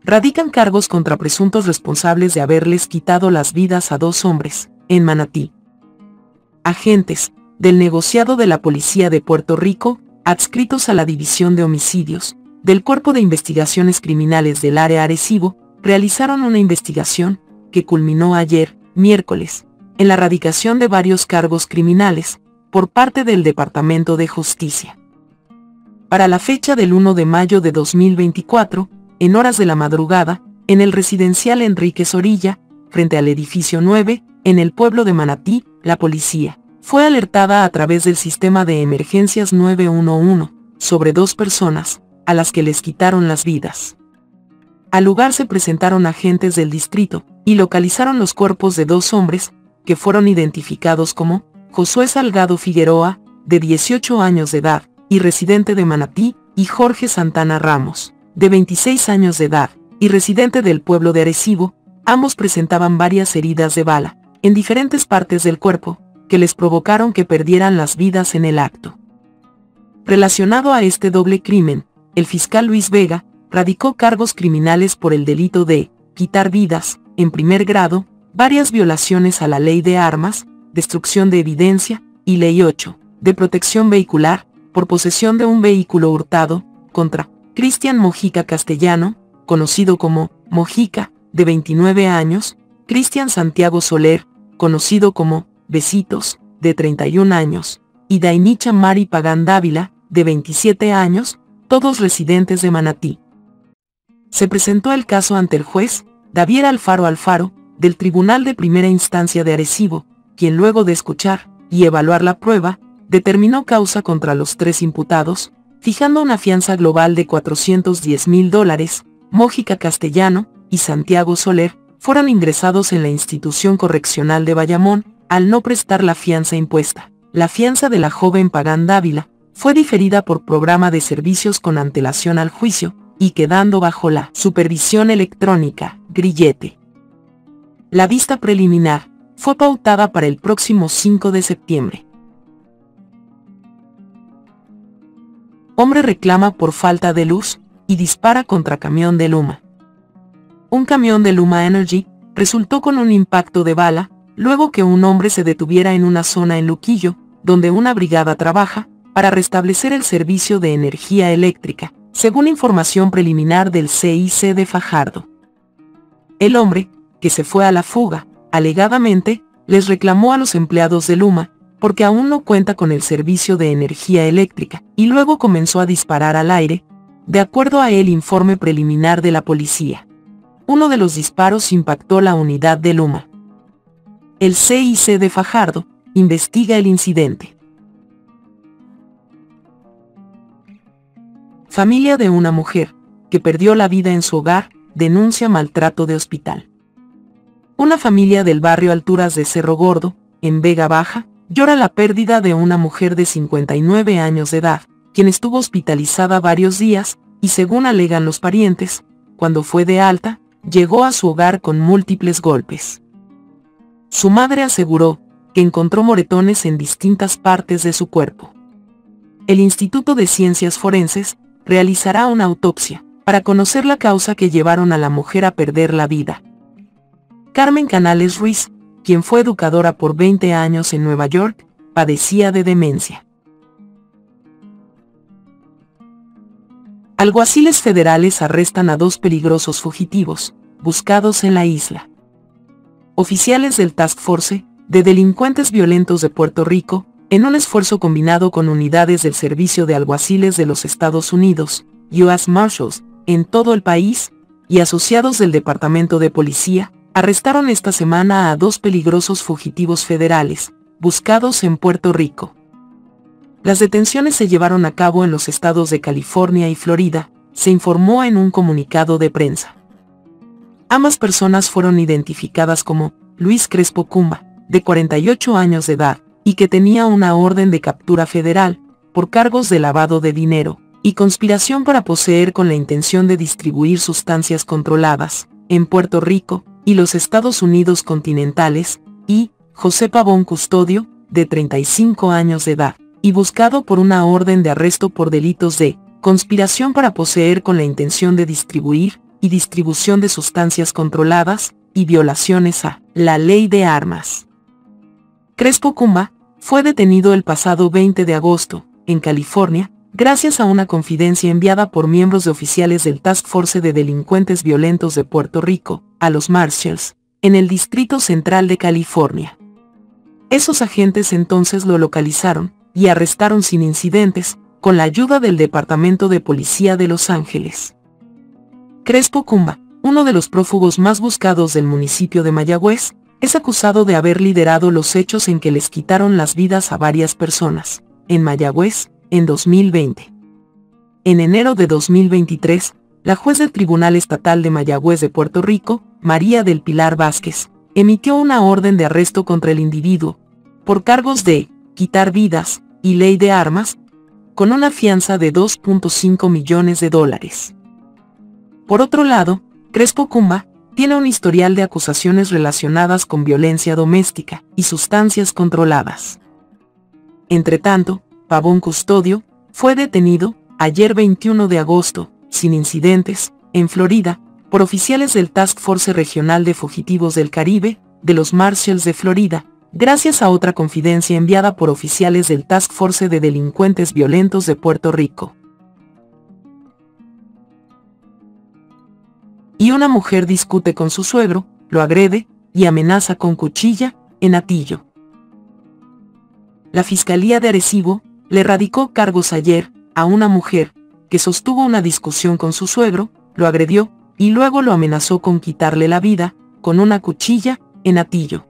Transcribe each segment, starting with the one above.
radican cargos contra presuntos responsables de haberles quitado las vidas a 2 hombres, en Manatí. Agentes del negociado de la Policía de Puerto Rico, adscritos a la División de Homicidios, del Cuerpo de Investigaciones Criminales del Área Arecibo, realizaron una investigación que culminó ayer, miércoles, en la radicación de varios cargos criminales, por parte del Departamento de Justicia. Para la fecha del 1 de mayo de 2024, en horas de la madrugada, en el residencial Enríquez Orilla, frente al edificio 9, en el pueblo de Manatí, la policía fue alertada a través del sistema de emergencias 911 sobre 2 personas, a las que les quitaron las vidas. Al lugar se presentaron agentes del distrito y localizaron los cuerpos de 2 hombres, que fueron identificados como Josué Salgado Figueroa, de 18 años de edad, y residente de Manatí, y Jorge Santana Ramos, de 26 años de edad, y residente del pueblo de Arecibo. Ambos presentaban varias heridas de bala, en diferentes partes del cuerpo, que les provocaron que perdieran las vidas en el acto. Relacionado a este doble crimen, el fiscal Luis Vega radicó cargos criminales por el delito de quitar vidas, en primer grado, varias violaciones a la ley de armas, destrucción de evidencia, y ley 8, de protección vehicular, por posesión de un vehículo hurtado, contra Cristian Mojica Castellano, conocido como Mojica, de 29 años, Cristian Santiago Soler, conocido como Besitos, de 31 años, y Dainicha Mari Pagán Dávila, de 27 años, todos residentes de Manatí. Se presentó el caso ante el juez Davier Alfaro Alfaro, del Tribunal de Primera Instancia de Arecibo, quien luego de escuchar y evaluar la prueba, determinó causa contra los 3 imputados, fijando una fianza global de $410,000. Mojica Castellano y Santiago Soler fueron ingresados en la institución correccional de Bayamón, al no prestar la fianza impuesta. La fianza de la joven Pagán Dávila fue diferida por programa de servicios con antelación al juicio, y quedando bajo la supervisión electrónica, grillete. La vista preliminar fue pautada para el próximo 5 de septiembre. Hombre reclama por falta de luz y dispara contra camión de Luma. Un camión de Luma Energy resultó con un impacto de bala, luego que un hombre se detuviera en una zona en Luquillo, donde una brigada trabaja, para restablecer el servicio de energía eléctrica, según información preliminar del CIC de Fajardo. El hombre, que se fue a la fuga, alegadamente, les reclamó a los empleados de Luma, porque aún no cuenta con el servicio de energía eléctrica, y luego comenzó a disparar al aire, de acuerdo a el informe preliminar de la policía. Uno de los disparos impactó la unidad de Luma. El CIC de Fajardo investiga el incidente. Familia de una mujer que perdió la vida en su hogar denuncia maltrato de hospital. Una familia del barrio Alturas de Cerro Gordo, en Vega Baja, llora la pérdida de una mujer de 59 años de edad, quien estuvo hospitalizada varios días, y según alegan los parientes, cuando fue de alta, llegó a su hogar con múltiples golpes. Su madre aseguró que encontró moretones en distintas partes de su cuerpo. El Instituto de Ciencias Forenses realizará una autopsia para conocer la causa que llevaron a la mujer a perder la vida. Carmen Canales Ruiz, quien fue educadora por 20 años en Nueva York, padecía de demencia. Alguaciles federales arrestan a 2 peligrosos fugitivos, buscados en la isla. Oficiales del Task Force de Delincuentes Violentos de Puerto Rico, en un esfuerzo combinado con unidades del Servicio de Alguaciles de los Estados Unidos, U.S. Marshals, en todo el país, y asociados del Departamento de Policía, arrestaron esta semana a 2 peligrosos fugitivos federales, buscados en Puerto Rico. Las detenciones se llevaron a cabo en los estados de California y Florida, se informó en un comunicado de prensa. Ambas personas fueron identificadas como Luis Crespo Cumba, de 48 años de edad, y que tenía una orden de captura federal, por cargos de lavado de dinero, y conspiración para poseer con la intención de distribuir sustancias controladas, en Puerto Rico y los Estados Unidos continentales, y José Pavón Custodio, de 35 años de edad, y buscado por una orden de arresto por delitos de conspiración para poseer con la intención de distribuir, y distribución de sustancias controladas, y violaciones a la ley de armas. Crespo Cumba fue detenido el pasado 20 de agosto, en California, gracias a una confidencia enviada por miembros de oficiales del Task Force de Delincuentes Violentos de Puerto Rico, a los Marshals, en el Distrito Central de California. Esos agentes entonces lo localizaron y arrestaron sin incidentes, con la ayuda del Departamento de Policía de Los Ángeles. Crespo Cumba, uno de los prófugos más buscados del municipio de Mayagüez, es acusado de haber liderado los hechos en que les quitaron las vidas a varias personas, en Mayagüez, en 2020. En enero de 2023, la juez del Tribunal Estatal de Mayagüez de Puerto Rico, María del Pilar Vázquez, emitió una orden de arresto contra el individuo, por cargos de quitar vidas y ley de armas, con una fianza de $2.5 millones. Por otro lado, Crespo Cumba tiene un historial de acusaciones relacionadas con violencia doméstica y sustancias controladas. Entretanto, Pavón Custodio fue detenido, ayer 21 de agosto, sin incidentes, en Florida, por oficiales del Task Force Regional de Fugitivos del Caribe, de los Marshals de Florida, gracias a otra confidencia enviada por oficiales del Task Force de Delincuentes Violentos de Puerto Rico. Y una mujer discute con su suegro, lo agrede y amenaza con cuchilla, en Atillo. La Fiscalía de Arecibo le radicó cargos ayer a una mujer que sostuvo una discusión con su suegro, lo agredió y luego lo amenazó con quitarle la vida con una cuchilla, en Atillo.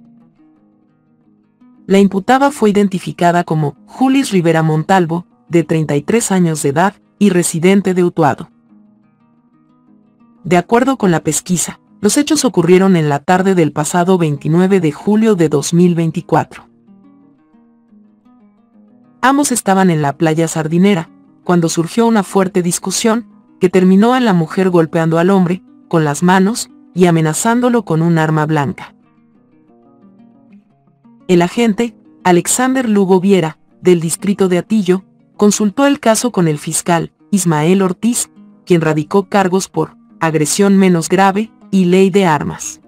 La imputada fue identificada como Julis Rivera Montalvo, de 33 años de edad y residente de Utuado. De acuerdo con la pesquisa, los hechos ocurrieron en la tarde del pasado 29 de julio de 2024. Ambos estaban en la playa Sardinera, cuando surgió una fuerte discusión, que terminó en la mujer golpeando al hombre, con las manos, y amenazándolo con un arma blanca. El agente, Alexander Lugo Viera, del distrito de Atillo, consultó el caso con el fiscal, Ismael Ortiz, quien radicó cargos por agresión menos grave y ley de armas.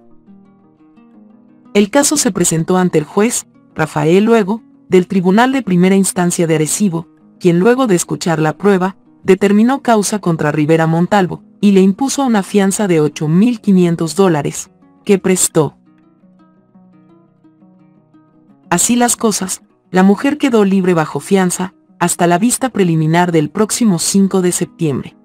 El caso se presentó ante el juez, Rafael Luego, del Tribunal de Primera Instancia de Arecibo, quien luego de escuchar la prueba, determinó causa contra Rivera Montalvo, y le impuso una fianza de $8.500, que prestó. Así las cosas, la mujer quedó libre bajo fianza, hasta la vista preliminar del próximo 5 de septiembre.